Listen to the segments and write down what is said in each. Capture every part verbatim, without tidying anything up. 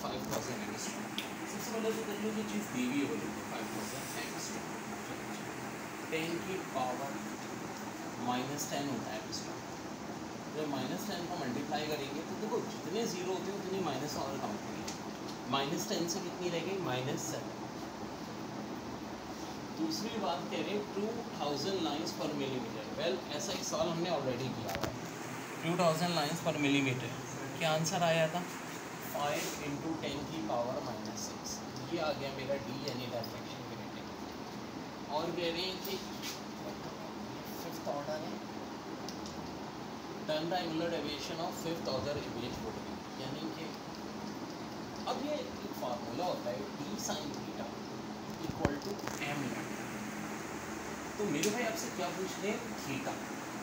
Five thousand angstrom. सबसे पहले तो देखिए जो चीज़ दी हुई है वो देखो फाइव थाउजेंड एंगस्ट्रॉम, टेन की पावर माइनस टेन होता है एंगस्ट्रॉम। जब माइनस टेन को मल्टीप्लाई करेंगे तो देखो जितने जीरो होते हैं उतनी माइनस और काउंट होगी। माइनस टेन से कितनी रह गई, माइनस सेवन। दूसरी बात कह रहे हैं two thousand lines per millimetre. Well ऐसा एक सवाल हमने ऑलरेडी किया हुआ है, two thousand lines per millimetre. क्या आंसर आया था, फाइव इंटू टेन की पावर माइनस सिक्स। ये आ गया मेरा डी यानी डायरेक्शन की रेटिंग। और कह रहे हैं कि फिफ्थ ऑर्डर है, turn the angular deviation of fifth order image would be, यानी कि अब ये एक फार्मूला होता है D sine theta equal to M. तो मेरे भाई आपसे क्या पूछ रहे हैं, थीटा।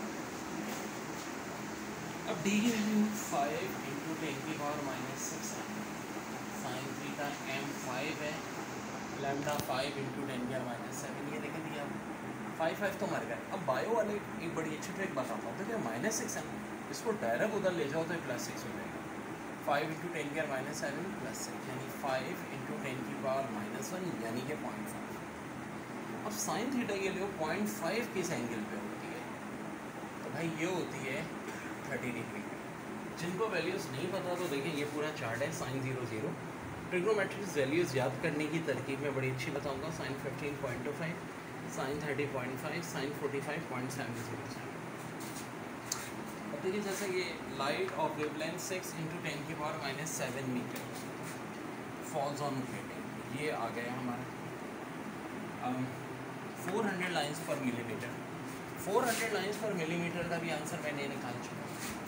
अब डी की वैल्यू फाइव इंटू टेन की पावर माइनस सिक्स है, साइन थीटा एम फाइव है, लैम्डा फाइव इंटू टेन की पावर माइनस सेवन। ये देखें दिया फाइव फाइव तो मर गए। अब बायो वाले एक बड़ी अच्छी ट्रिक बताता हूँ, देखिए माइनस सिक्स है ना, इसको डायरेक्ट उधर ले जाओ तो ये प्लस सिक्स हो जाएगा। फाइव इंटू टेन की माइनस सेवन प्लस सिक्स यानी फाइव इंटू टेन की पावर माइनस वन यानी कि पॉइंट फाइव। अब साइन थीटा के लिए पॉइंट फाइव किस एंगल पे होती है, तो भाई ये होती है थर्टी डिग्री पे। जिनको वैल्यूज़ नहीं पता तो देखिए ये पूरा चार्ट है sine zero zero. Trigonometric values याद करने की तरकीब में बड़ी अच्छी बताऊँगा, sine fifteen point two five, sine thirty point five, sine forty five point seven zero seven. अब देखिए जैसे ये light of wavelength six into ten की power minus seven metre falls on plating, ये आ गया हमारा four hundred lines per millimetre. Four hundred lines per millimetre का भी आंसर मैंने निकाल चुका।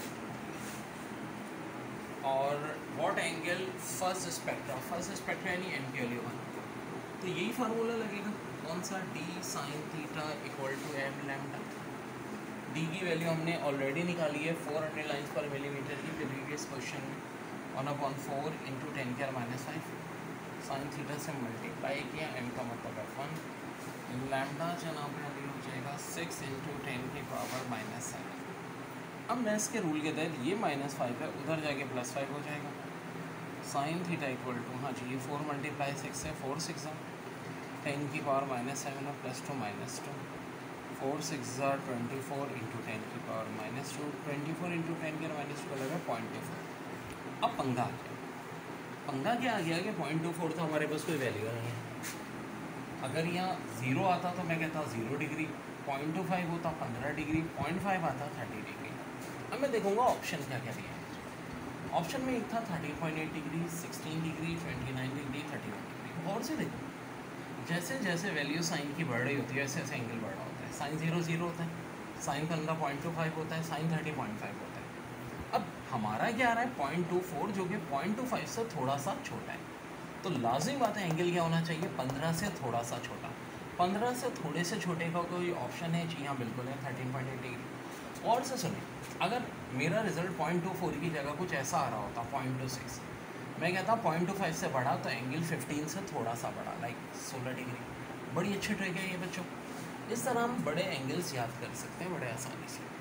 और what angle first spectra, first spectra यानी एम के लिए वन, तो यही फार्मूला लगेगा कौन सा, D sine theta equal to M lambda. D की वैल्यू हमने ऑलरेडी निकाली है four hundred lines per millimetre की प्रीवियस क्वेश्चन में, one upon four into ten के माइनस फाइव, साइन थीटा से मल्टीप्लाई किया, एम का मतलब है वन, लैम्डा जनाब वैल्यू हो जाएगा सिक्स इंटू टेन की पावर माइनस सेवन। अब मैथ्स के रूल के तहत ये माइनस फाइव है, उधर जाके प्लस फाइव हो जाएगा। साइन थीटा इक्वल टू, हाँ जी ये फोर मल्टीप्लाई सिक्स है, फोर सिक्स है टेन की पावर माइनस सेवन है plus two minus two, four six ज़ार ट्वेंटी फोर इंटू टेन की power minus two, twenty four into ten की पावर माइनस टू लगा पॉइंट टू फोर। अब पंगा आ गया, पंगा क्या आ गया कि पॉइंट टू फोर तो हमारे पास कोई वैल्यू नहीं है। अगर यहाँ ज़ीरो आता तो मैं कहता zero degree, point two five होता पंद्रह डिग्री, पॉइंट फाइव आता थर्टी डिग्री। अब मैं देखूँगा ऑप्शन क्या क्या दिया है। ऑप्शन में एक था thirteen point eight degree, sixteen degree, twenty nine degree, thirty one degree. और से देखो जैसे जैसे वैल्यू साइन की बढ़ रही होती है वैसे वैसे एंगल बढ़ रहा होता है। साइन जीरो जीरो होता है, साइन पंद्रह पॉइंट टू फाइव होता है, साइन थर्टी पॉइंट फाइव होता है। अब हमारा क्या आ रहा है पॉइंट टू फोर जो कि पॉइंट टू फाइव से थोड़ा सा छोटा है, तो लाजिम बात है एंगल क्या होना चाहिए, पंद्रह से थोड़ा सा छोटा। पंद्रह से थोड़े से छोटे का कोई ऑप्शन है, जी हाँ बिल्कुल है, थर्टीन पॉइंट एट डिग्री। और से सुनिए, अगर मेरा रिजल्ट पॉइंट टू फोर की जगह कुछ ऐसा आ रहा होता पॉइंट टू सिक्स, मैं कहता पॉइंट टू फाइव से बढ़ा तो एंगल फिफ्टीन से थोड़ा सा बढ़ा, लाइक सोलह डिग्री। बड़ी अच्छी ट्रिक है ये बच्चों, इस तरह हम बड़े एंगल्स याद कर सकते हैं बड़े आसानी से।